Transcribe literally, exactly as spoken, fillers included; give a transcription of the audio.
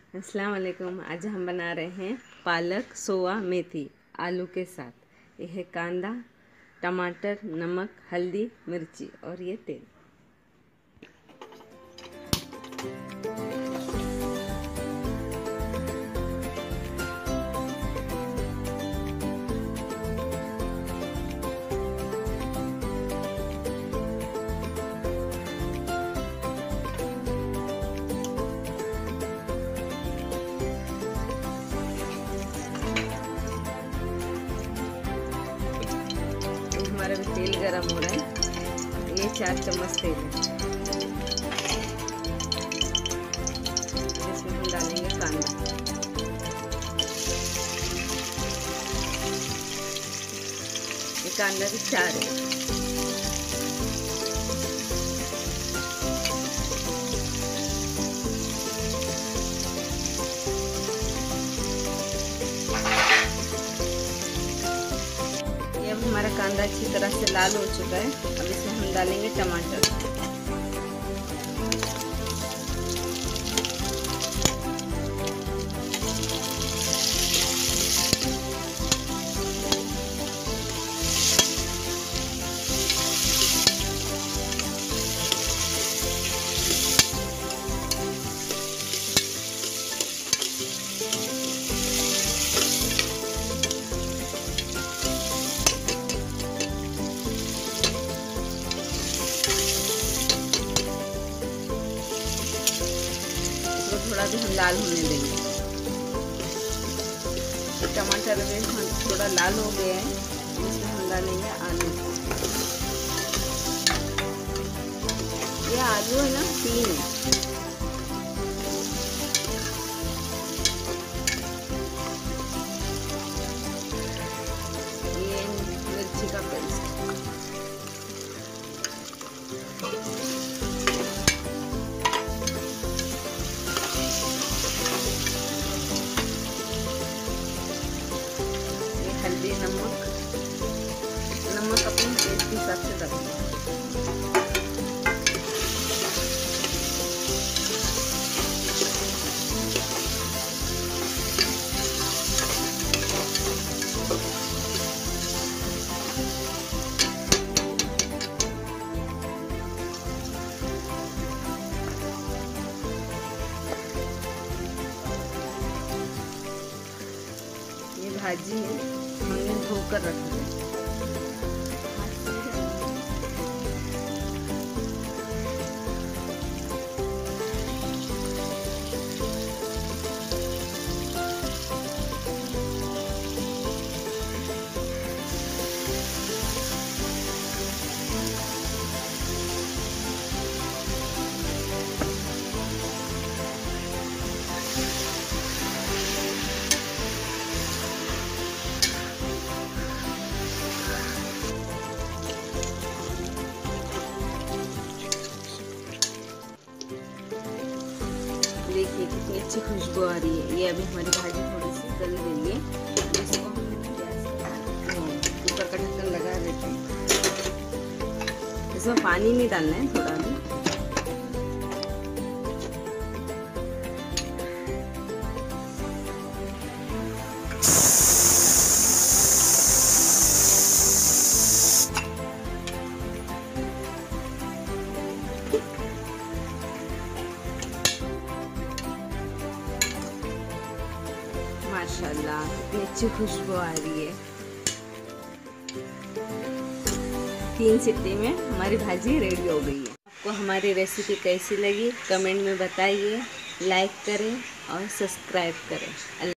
अस्सलाम वालेकुम। आज हम बना रहे हैं पालक सोया मेथी आलू के साथ। यह है कांदा, टमाटर, नमक, हल्दी, मिर्ची और ये तेल। हमारा भी तेल गरम हो रहा है। ये चार चम्मच तेल है। इसमें हम डालेंगे कांदा। ये कांदा भी चार है। अब हमारा कांदा अच्छी तरह से लाल हो चुका है। अब इसमें हम डालेंगे टमाटर। थोड़ा भी हम लाल होने देंगे। टमाटर में थोड़ा लाल हो गया है। इसमें हम डालेंगे आलू। ये आलू है ना, तीन है। ये मिर्ची का पेस्ट। हल्दी, नमक नमक अपने टेस्ट के हिसाब से डालेंगे। ये भाजी है, हमने धोकर रखी है। देखिए कितनी अच्छी खुशबू आ रही है। ये अभी हमारी भाजी थोड़ी सी गल गई है। इसको हम ऊपर का ढक्कन लगा देते हैं। इसमें पानी नहीं डालना है, थोड़ा भी। माशाल्लाह कितनी अच्छी खुशबू आ रही है। तीन सीटी में हमारी भाजी रेडी हो गई है। आपको हमारी रेसिपी कैसी लगी कमेंट में बताइए, लाइक करें और सब्सक्राइब करें।